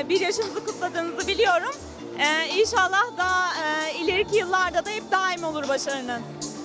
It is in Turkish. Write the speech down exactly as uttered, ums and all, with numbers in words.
e, bir yaşınızı kutladığınızı biliyorum. E, İnşallah daha e, ileriki yıllarda da hep daim olur başarınız.